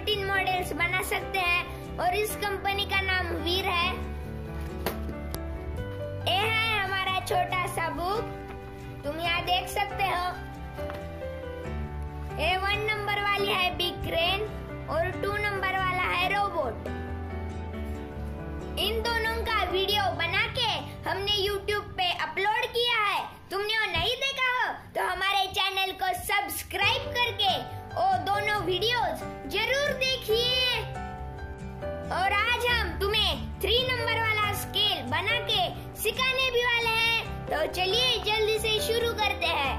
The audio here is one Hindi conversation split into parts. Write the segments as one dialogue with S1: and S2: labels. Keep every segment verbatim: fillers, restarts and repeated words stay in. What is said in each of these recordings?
S1: थर्टीन मॉडल्स बना सकते हैं और इस कंपनी का नाम वीर है। ये है हमारा छोटा सा बुक, तुम यहाँ देख सकते हो। ये वन नंबर वाली है बिग क्रेन और टू नंबर वाला है रोबोट। इन दोनों का वीडियो बना के हमने यूट्यूब पे अपलोड किया है। तुमने वो नहीं देखा हो तो हमारे चैनल को सब्सक्राइब करके वो दोनों वीडियोस जरूर देखिए। और आज हम तुम्हें थ्री नंबर वाला स्केल बना के सिखाने भी वाले हैं, तो चलिए जल्दी से शुरू करते हैं।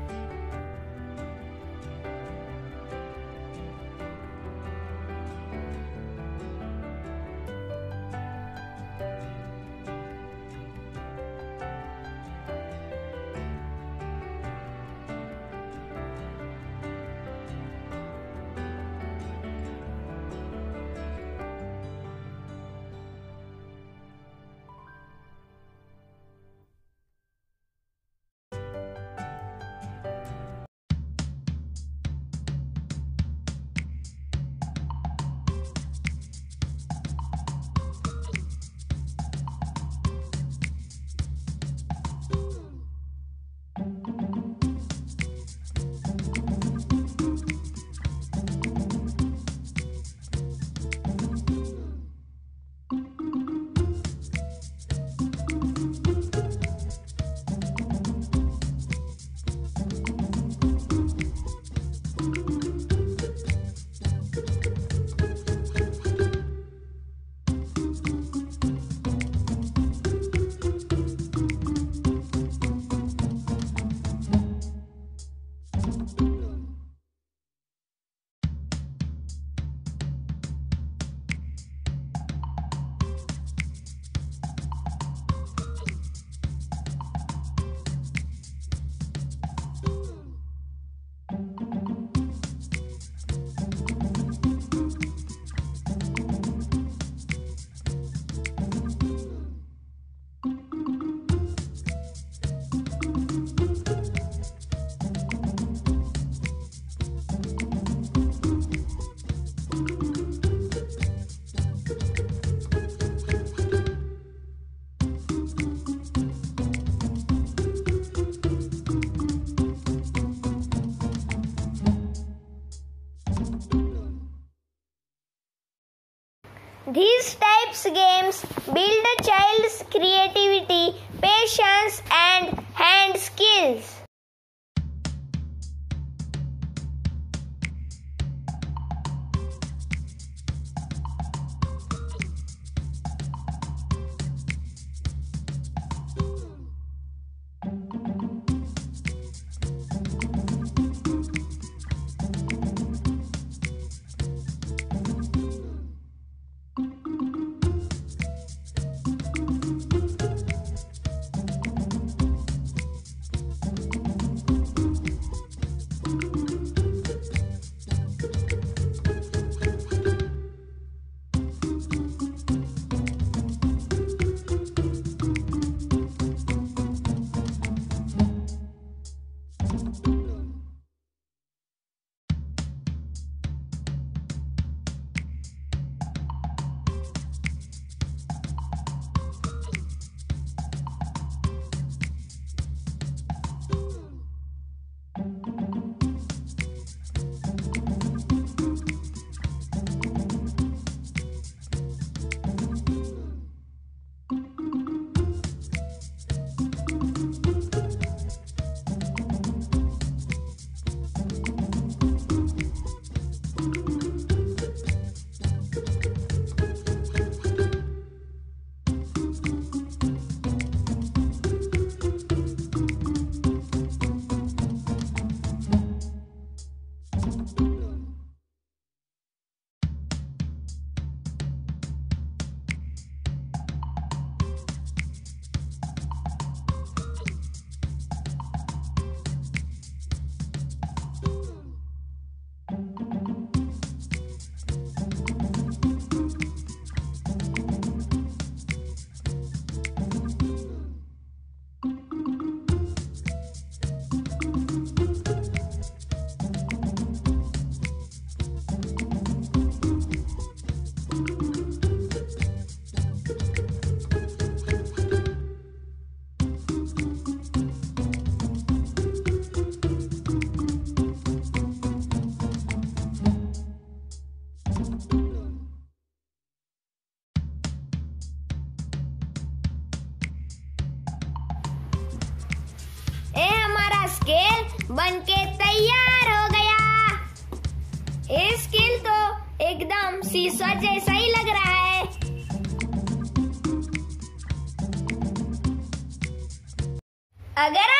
S1: These types games build a child's creativity, patience, and hand skills. बनके तैयार हो गया। ये स्किल तो एकदम शीशा जैसा ही लग रहा है। अगर